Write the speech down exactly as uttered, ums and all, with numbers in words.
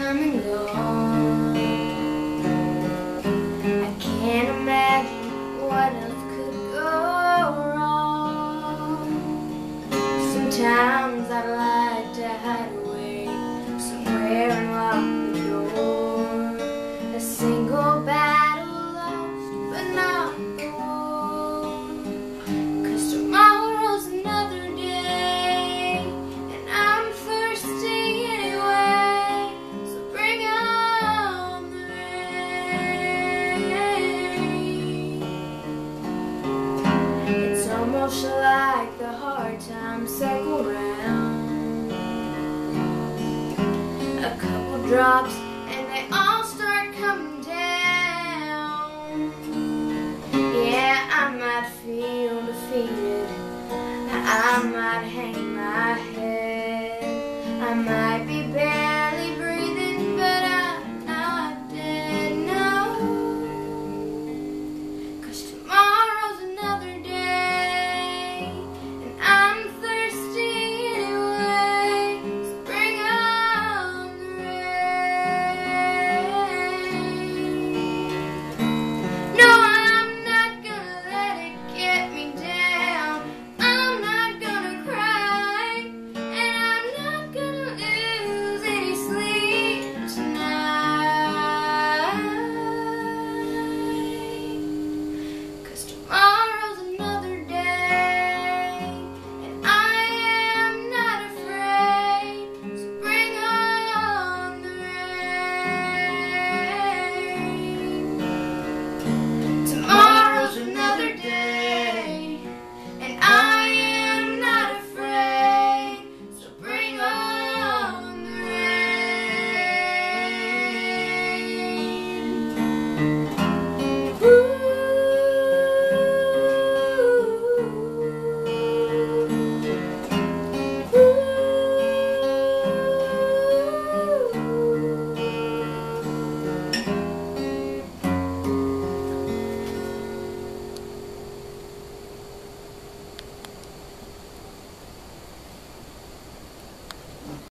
come and gone. I can't imagine what else could go wrong. Sometimes I'd like to hide away somewhere and lock the door. A single battle lost, but not the war. 'Cause tomorrow's another day, and I'm thirsty anyway. So bring on the rain. It's almost like the hard times circle round. A couple drops and they all start coming down. Yeah, I might feel defeated, I might hang